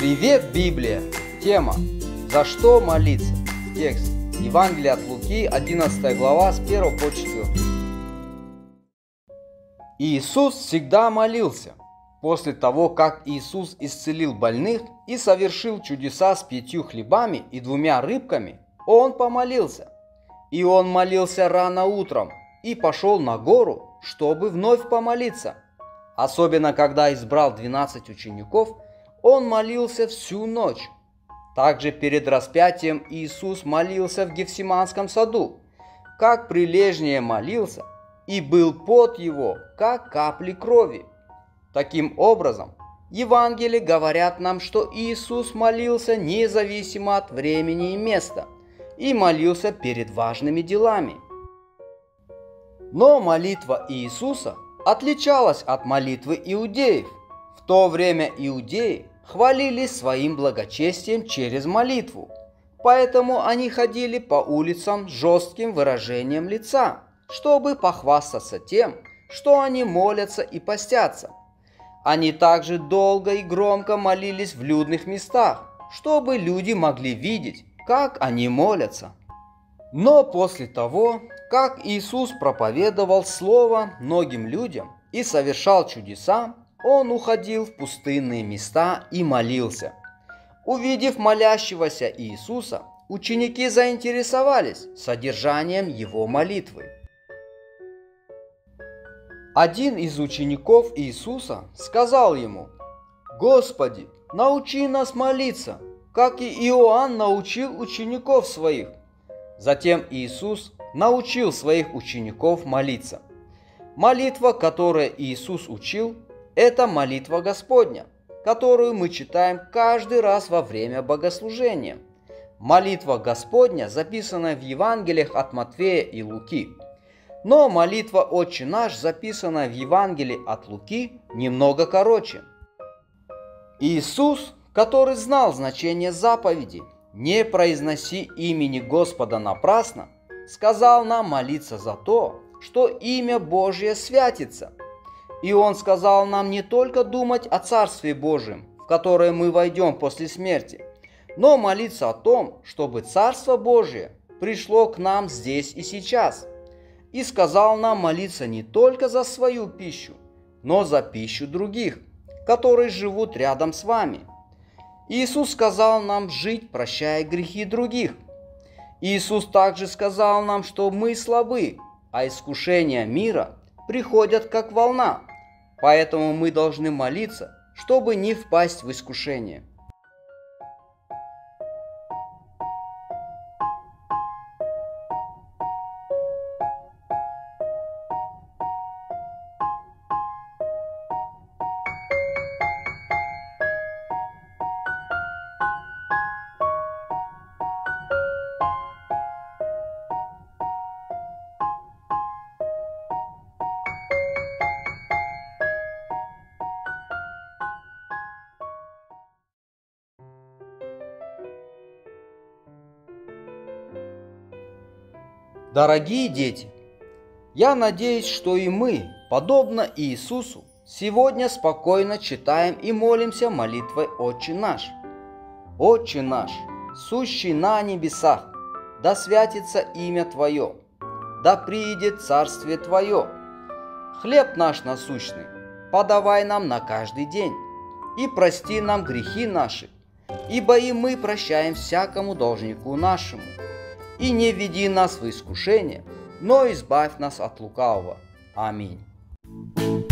Привет, Библия! Тема «За что молиться?» Текст Евангелие от Луки, 11 глава, с 1 по 4. Иисус всегда молился. После того, как Иисус исцелил больных и совершил чудеса с 5 хлебами и 2 рыбками, Он помолился. И Он молился рано утром и пошел на гору, чтобы вновь помолиться. Особенно, когда избрал 12 учеников, Он молился всю ночь. Также перед распятием Иисус молился в Гефсиманском саду, как прилежнее молился, и был пот Его, как капли крови. Таким образом, Евангелия говорят нам, что Иисус молился независимо от времени и места, и молился перед важными делами. Но молитва Иисуса отличалась от молитвы иудеев. В то время иудеи хвалились своим благочестием через молитву, поэтому они ходили по улицам с жестким выражением лица, чтобы похвастаться тем, что они молятся и постятся. Они также долго и громко молились в людных местах, чтобы люди могли видеть, как они молятся. Но после того, как Иисус проповедовал Слово многим людям и совершал чудеса, Он уходил в пустынные места и молился. Увидев молящегося Иисуса, ученики заинтересовались содержанием Его молитвы. Один из учеников Иисуса сказал Ему: «Господи, научи нас молиться, как и Иоанн научил учеников своих». Затем Иисус научил своих учеников молиться. Молитва, которую Иисус учил, это молитва Господня, которую мы читаем каждый раз во время богослужения. Молитва Господня, записанная в Евангелиях от Матфея и Луки. Но молитва «Отче наш», записанная в Евангелии от Луки, немного короче. Иисус, который знал значение заповеди «Не произноси имени Господа напрасно», сказал нам молиться за то, что имя Божье святится. И Он сказал нам не только думать о Царстве Божьем, в которое мы войдем после смерти, но молиться о том, чтобы Царство Божие пришло к нам здесь и сейчас. И сказал нам молиться не только за свою пищу, но за пищу других, которые живут рядом с вами. Иисус сказал нам жить, прощая грехи других. Иисус также сказал нам, что мы слабы, а искушения мира приходят как волна, поэтому мы должны молиться, чтобы не впасть в искушение. Дорогие дети, я надеюсь, что и мы, подобно Иисусу, сегодня спокойно читаем и молимся молитвой «Отче наш». «Отче наш, сущий на небесах, да святится имя Твое, да приидет царствие Твое. Хлеб наш насущный подавай нам на каждый день, и прости нам грехи наши, ибо и мы прощаем всякому должнику нашему. И не веди нас в искушение, но избавь нас от лукавого. Аминь».